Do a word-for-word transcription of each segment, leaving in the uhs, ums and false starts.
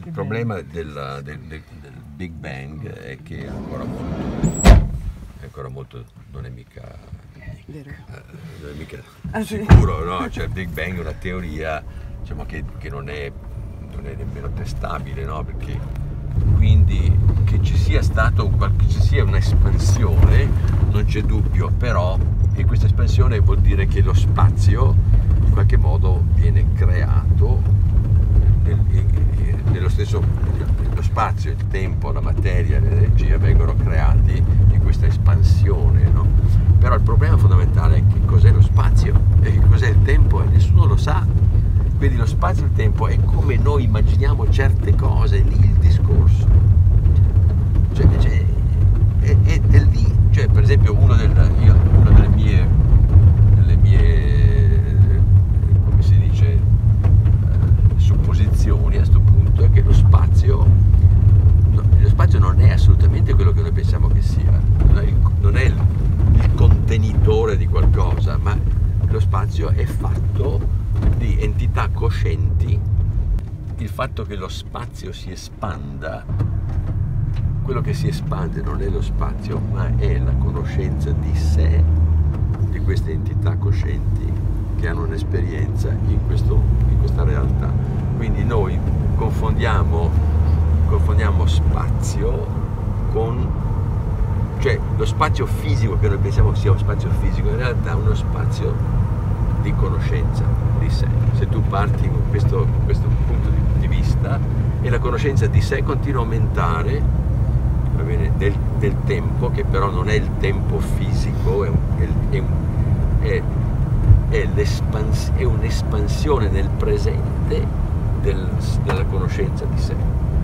il problema del, del, del, del Big Bang è che è ancora molto, è ancora molto, non è mica, Vero. eh, non è mica Ah, sì. sicuro, no? Cioè il Big Bang è una teoria, diciamo, che, che non, è, non è nemmeno testabile, no? Perché quindi che ci sia stato che ci sia un'espansione non c'è dubbio, però e questa espansione vuol dire che lo spazio in qualche modo viene creato nel, nello stesso lo spazio, il tempo, la materia, l'energia vengono creati in questa espansione, no? Però il problema fondamentale è che cos'è lo spazio e che cos'è il tempo e nessuno lo sa. Quindi lo spazio e il tempo è come noi immaginiamo certe cose, lì il discorso. Cioè, cioè è, è, è lì, cioè per esempio uno del, io, una delle mie, delle mie, come si dice, eh, supposizioni a questo punto è che lo spazio, no, lo spazio non è assolutamente quello che noi pensiamo che sia, non è il, non è il, il contenitore di qualcosa, ma lo spazio è fatto di entità coscienti. Il fatto che lo spazio si espanda, quello che si espande non è lo spazio, ma è la conoscenza di sé, di queste entità coscienti che hanno un'esperienza in, questo, in questa realtà. Quindi noi confondiamo, confondiamo spazio con, cioè lo spazio fisico che noi pensiamo sia uno spazio fisico, in realtà è uno spazio di conoscenza di sé. Se tu parti con questo, con questo punto di, di vista e la conoscenza di sé continua a aumentare, va bene, del, del tempo, che però non è il tempo fisico, è, un, è, è, è, è, è un'espansione nel presente del, della conoscenza di sé.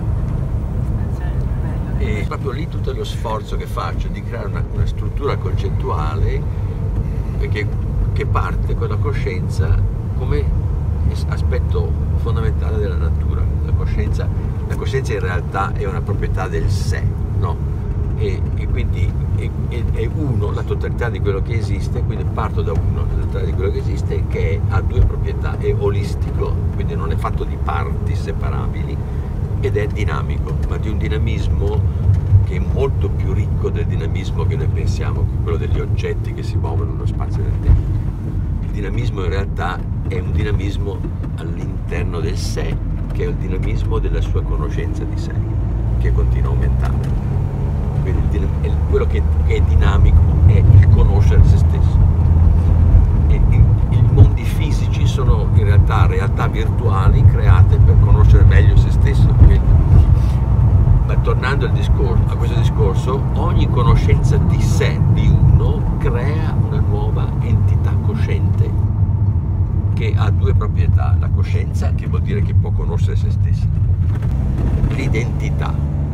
E proprio lì tutto lo sforzo che faccio di creare una, una struttura concettuale, perché che parte con la coscienza come aspetto fondamentale della natura. La coscienza, la coscienza in realtà è una proprietà del sé, no? E, e quindi è, è, è uno, la totalità di quello che esiste, quindi parto da uno, la totalità di quello che esiste, che ha due proprietà, è olistico, quindi non è fatto di parti separabili, ed è dinamico, ma di un dinamismo che è molto più ricco del dinamismo che noi pensiamo, che è quello degli oggetti che si muovono nello spazio e nel tempo. Il dinamismo in realtà è un dinamismo all'interno del sé, che è il dinamismo della sua conoscenza di sé, che continua a aumentare. Quindi il, il, quello che, che è dinamico è il conoscere se stesso. E i, i mondi fisici sono in realtà realtà virtuali create per conoscere meglio se stesso. Quindi, ma tornando al discorso, a questo discorso, ogni conoscenza di sé, di uno, crea una nuova entità cosciente che ha due proprietà: la coscienza, che vuol dire che può conoscere se stesso, l'identità,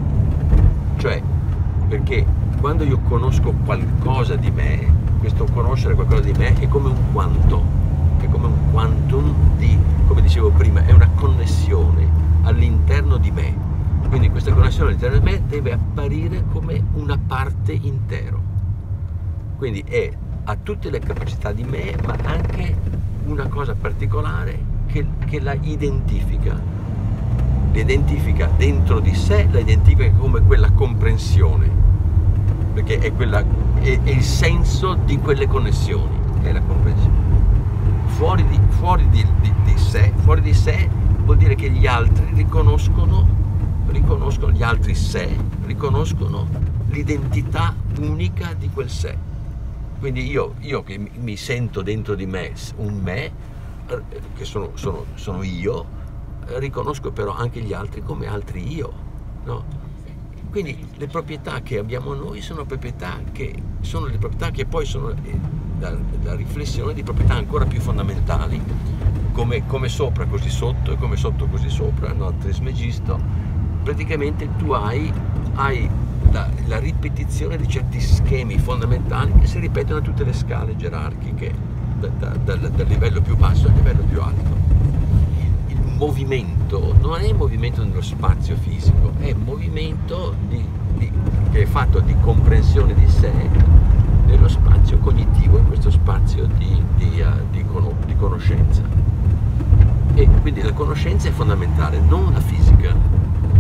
cioè perché quando io conosco qualcosa di me, questo conoscere qualcosa di me è come un quanto, è come un quantum di, come dicevo prima, è una connessione all'interno di me. Quindi questa connessione all'interno di me deve apparire come una parte intero. Quindi è, ha tutte le capacità di me, ma anche una cosa particolare che, che la identifica. La identifica dentro di sé, la identifica come quella comprensione, perché è, quella, è, è il senso di quelle connessioni, è la comprensione. Fuori di, fuori di, di, di sé, fuori di sé vuol dire che gli altri riconoscono riconoscono gli altri sé, riconoscono l'identità unica di quel sé. Quindi io, io che mi sento dentro di me un me, che sono, sono, sono io, riconosco però anche gli altri come altri io, no? Quindi le proprietà che abbiamo noi sono proprietà che sono le proprietà che poi sono la, la riflessione di proprietà ancora più fondamentali, come, come sopra così sotto e come sotto così sopra, no? Trismegisto. Praticamente tu hai, hai la, la ripetizione di certi schemi fondamentali che si ripetono a tutte le scale gerarchiche, da, da, da, dal livello più basso al livello più alto. Il, il movimento non è il movimento nello spazio fisico, è un movimento di, di, che è fatto di comprensione di sé nello spazio cognitivo, in questo spazio di, di, uh, di, con, di conoscenza. E quindi la conoscenza è fondamentale, non la fisica.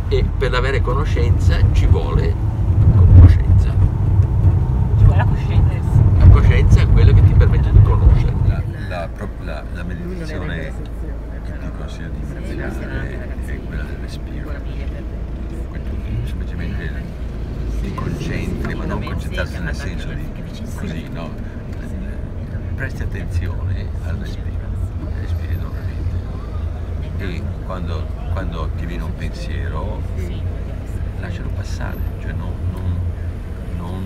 e per avere conoscenza ci vuole conoscenza. Ci vuole la coscienza. La coscienza è quella che ti permette di conoscere. La, la, la, la meditazione che ti consiglio di meditare è quella del respiro. Tu semplicemente ti concentri, ma non concentrarsi nel senso di così, no? Presti attenzione al respiro, respiri normalmente. E quando, quando ti viene un pensiero, lascialo passare, cioè non, non, non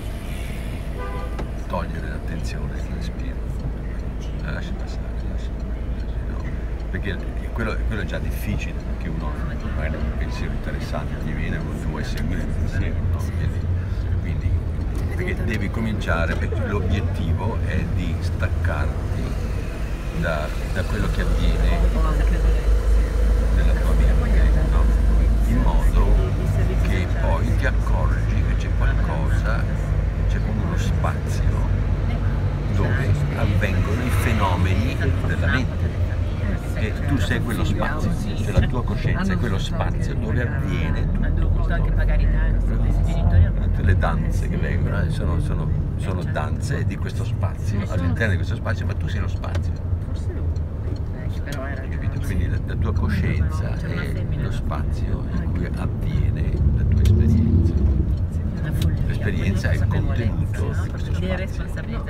togliere l'attenzione dal respiro, la lasci passare, lasci, no? Perché quello, quello è già difficile, perché uno magari un pensiero interessante ti viene e tu vuoi seguire il pensiero, no? Quindi, quindi perché devi cominciare, perché l'obiettivo è di staccarti da, da quello che avviene nella tua mente, no? In modo che poi ti accorgi che c'è qualcosa, c'è come uno spazio dove avvengono i fenomeni della mente. E tu sei quello spazio, cioè la tua coscienza è quello spazio dove avviene tutto questo. Tutte le danze che vengono eh, sono, sono, sono danze di questo spazio, all'interno di questo spazio, ma tu sei lo spazio. Capito? Quindi la, la tua coscienza è lo spazio in cui avviene la tua esperienza. L'esperienza è il contenuto di questo spazio.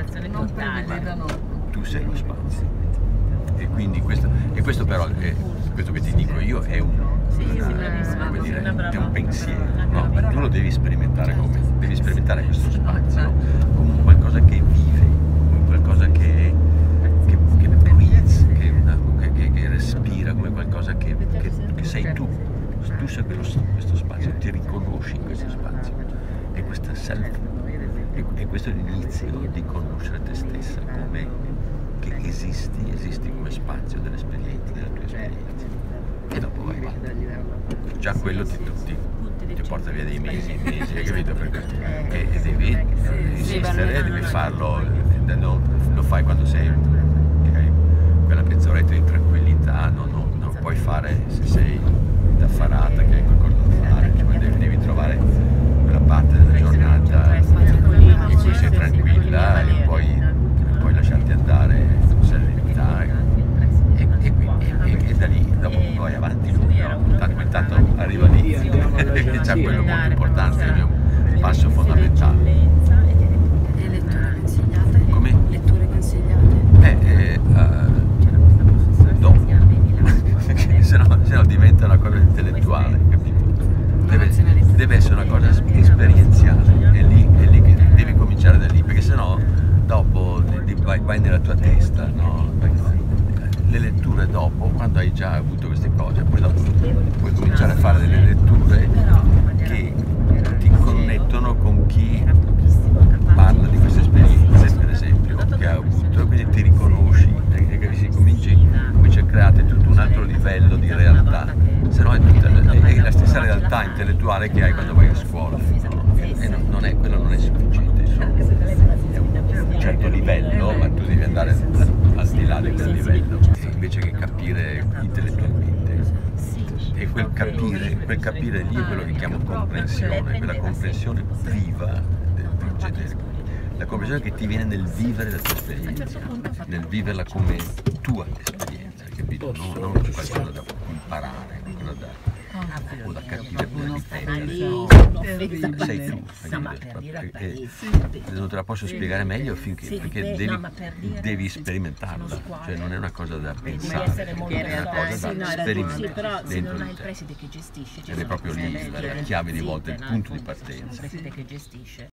Ma tu sei lo spazio. E quindi questo, e questo però è, questo che ti dico io è un, una, come dire, è un pensiero, no? Tu lo devi sperimentare come, devi sperimentare questo spazio come qualcosa che vive, come qualcosa che, che, che breathes, che, una, che, che respira, come qualcosa che, che, che sei tu. Tu sei questo spazio, ti riconosci in questo spazio. E questa self, e questo è l'inizio di conoscere te stessa come che esisti, esisti come spazio dell'esperienza, della tua esperienza. E dopo vai avanti. Già quello ti, ti, ti porta via dei mesi, mesi, hai capito? Perché, e, e devi insistere, devi farlo, no, lo fai quando sei okay, quella mezz'oretta di tranquillità, no, no, non puoi fare se sei d'affarata che hai qualcosa da fare, cioè devi, devi trovare quella parte della giornata in cui sei tranquilla e poi puoi lasciarti andare con serenità e, e, e, e, e da lì dopo vai avanti lui, no? Intanto, intanto arriva lì e già quello molto importante, è un passo fondamentale. E letture consigliate? Come? Letture consigliate? Eh, eh uh, dopo, se no, se no diventa una cosa intellettuale, capito? Deve, deve essere una cosa esperienziale, è lì, è lì che devi cominciare da lì, perché sennò dopo vai, vai nella tua testa, no? Le letture dopo, quando hai già avuto queste cose, poi dopo puoi cominciare a fare delle letture che ti connettono con chi parla di queste esperienze, per esempio, che ha avuto, quindi ti riconosci, e si cominci, cominci a creare tutto un altro livello di realtà, se no è, tutta, è la stessa realtà intellettuale che hai quando vai a scuola, no? E non è, quello non è sufficiente, insomma. Un certo livello, ma tu devi andare al, al di là di quel livello, invece che capire intellettualmente. E quel capire, quel capire lì è quello che chiamo comprensione, quella comprensione viva del genere. La comprensione che ti viene nel vivere la tua esperienza, nel viverla come tua esperienza, capito? Non, non qualcosa da imparare, qualcosa da o da capire per difendere, no? Sei tu, e non te la posso spiegare meglio finché, perché devi, devi sperimentarla, cioè non è una cosa da pensare, è una cosa da sperimentare dentro di te, ed è proprio lì la chiave di volta, il punto di partenza.